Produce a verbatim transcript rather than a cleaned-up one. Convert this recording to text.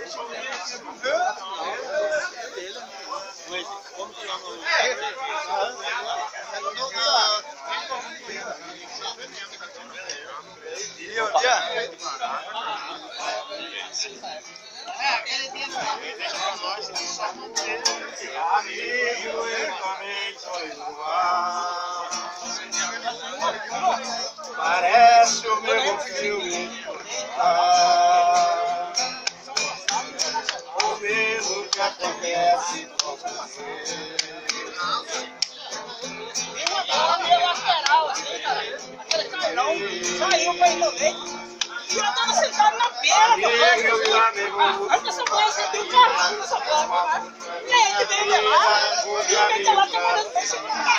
Parece o mesmo filme, ah, o mesmo que acontece com você. Meu lateral aqui, cara. Aquele carrão saiu pra ir também. E eu tava sentado na beira do banco. Antes dessa manhã você viu o carrinho nessa bola. E aí ele veio de lá, e ele veio de lá, tá mandando pra cima.